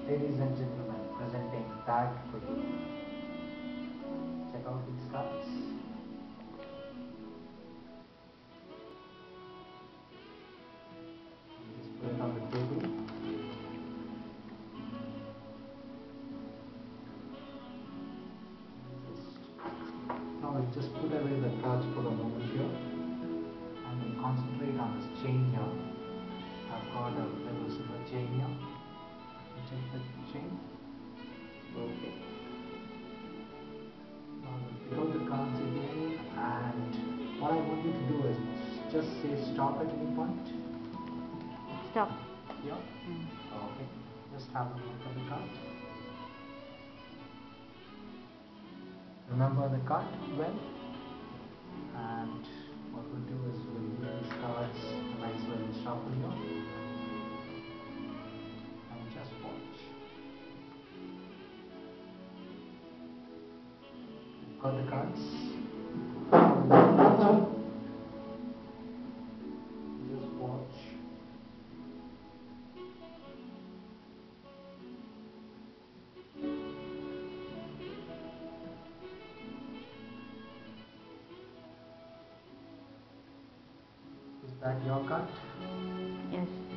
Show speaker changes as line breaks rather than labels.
Ladies and gentlemen, presenting tag for you. Check out these cards. Just put it on the table. Now we'll just put away the cards for a moment here and we'll concentrate on this chain here. I've got a little silver chain here. Check the chain. Okay. Now we'll pick out the cards again, and what I want you to do is just say stop at any point.
Stop.
Yeah? Okay. Just have a look at the card. Remember the card well. And what we'll do is we'll give these cards a nice little shuffle here. And just watch. Got the cards. Just watch. Is that your card?
Yes.